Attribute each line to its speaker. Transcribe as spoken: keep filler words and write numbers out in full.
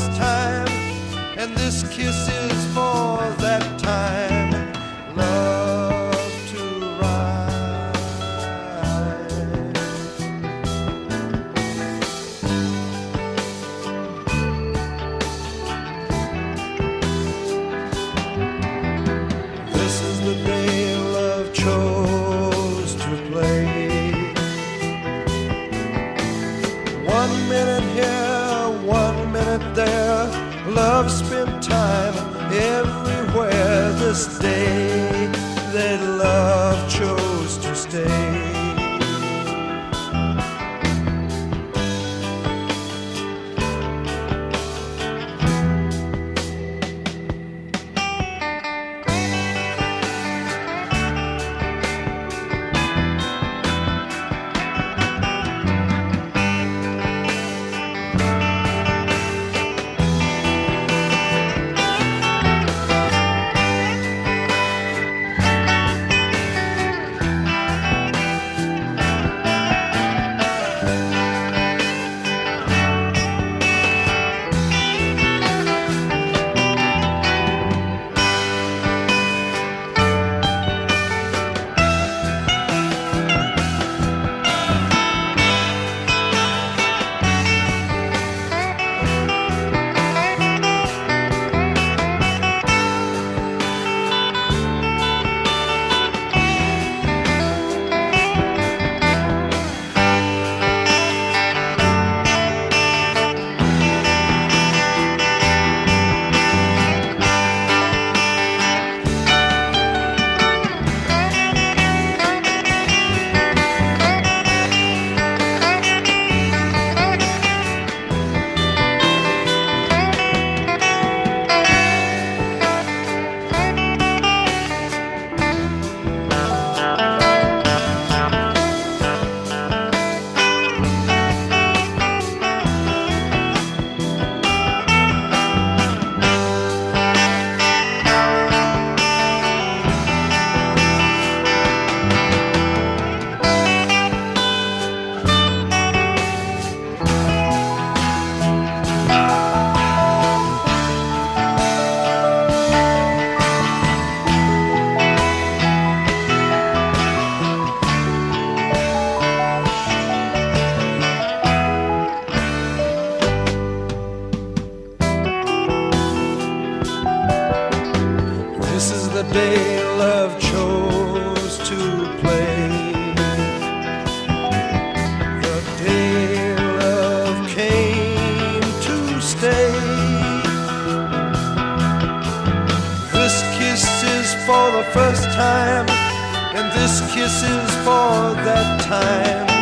Speaker 1: time, and this kiss is for that time. Love to ride. This is the day love chose to play. One minute here, one minute there, love spent time everywhere. This day that love chose to stay. This is the day love chose to play. The day love came to stay. This kiss is for the first time, and this kiss is for that time.